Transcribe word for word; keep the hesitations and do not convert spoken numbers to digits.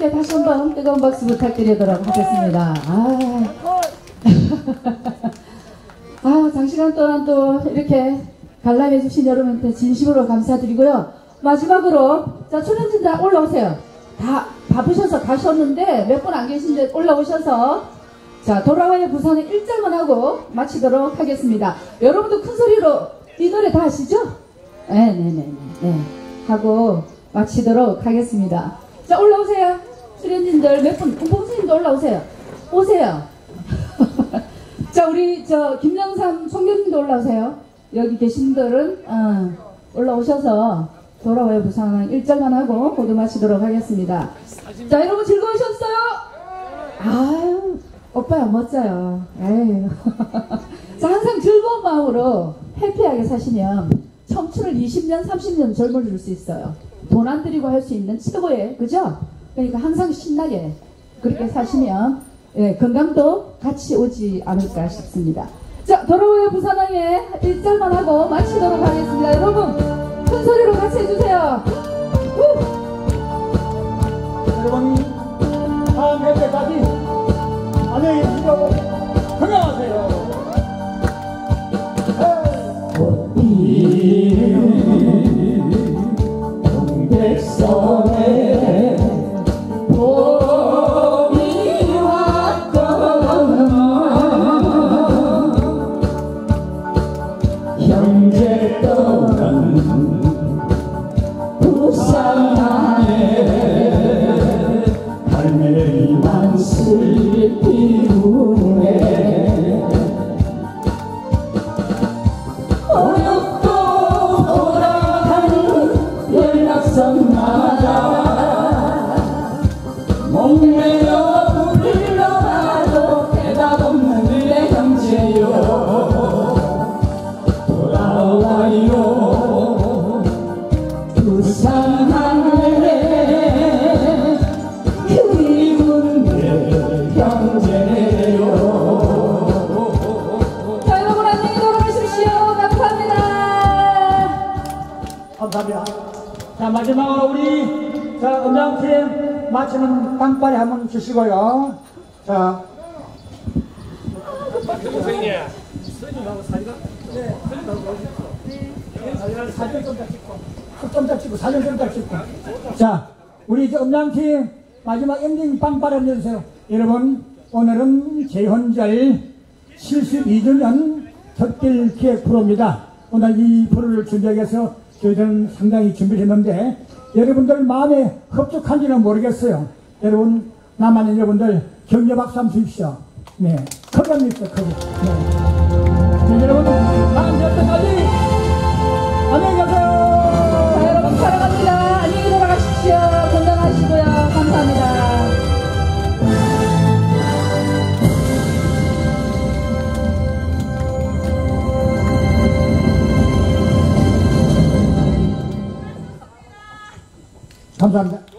때 다시 한번 뜨거운 박수 부탁드리도록 하겠습니다. 아, 아 장시간 동안 또 이렇게 관람해 주신 여러분한테 진심으로 감사드리고요. 마지막으로 자 출연진들 올라오세요. 다 바쁘셔서 가셨는데 몇 분 안 계신데 올라오셔서 자 돌아와요 부산의 일 절만 하고 마치도록 하겠습니다. 여러분도 큰 소리로 이 노래 다 아시죠? 네네네 네. 하고 마치도록 하겠습니다. 자 올라오세요. 출연진들 몇 분, 공봉수님도 올라오세요. 오세요. 자 우리 저 김영삼 총경님도 올라오세요. 여기 계신 분들은 어, 올라오셔서 돌아와요 부산 일 절만 하고 모두 마치도록 하겠습니다. 자 여러분 즐거우셨어요? 아유 오빠야 멋져요. 에이. 자 항상 즐거운 마음으로 해피하게 사시면 청춘을 이십 년 삼십 년 젊어질 수 있어요. 돈 안 들이고 할 수 있는 최고의 그죠? 그러니까 항상 신나게 그렇게 사시면 예, 건강도 같이 오지 않을까 싶습니다. 자 돌아와요 부산항에 일 절만 하고 마치도록 하겠습니다. 여러분 큰 소리로 같이 해주세요. 후! 여러분 다음 회 때까지 안녕히 계시고 건강하세요. 동백섬에 봄이 왔구나 형제 떠난 부산항에 갈매기만 슬 피우네 어렵고 돌아가는 연락선마다 목매어 불러봐도 대답 없는 내 형제여 돌아와요 부산항에 그리운 내 형제여. 자 여러분 안녕히 돌아가십시오. 감사합니다. 감사합니다. 자 마지막으로 우리 자 음향팀 마치는 빵빠레 한번 주시고요. 자 선생님, 선생님하고 사진가? 네. 사진 좀 딱 찍고 좀 딱 찍고 사진 좀 딱 찍고 자 우리 저 음향팀 마지막 엔딩 빵빠레 한번 해주세요. 여러분 오늘은 재헌절 칠십이 주년 곁길 기획 프로입니다. 오늘 이 프로를 준비하기 위해서 저희들은 상당히 준비를 했는데 여러분들 마음에 흡족한지는 모르겠어요. 여러분 남한 여러분들 격려 박수 한번 주십시오. 네, 커버입니다. 커버. 네. 자, 여러분 다음 절 때까지 안녕히 가세요. 자 여러분 사랑합니다. 안녕히 돌아가십시오. 건강하시고요. 감사합니다. 감사합니다.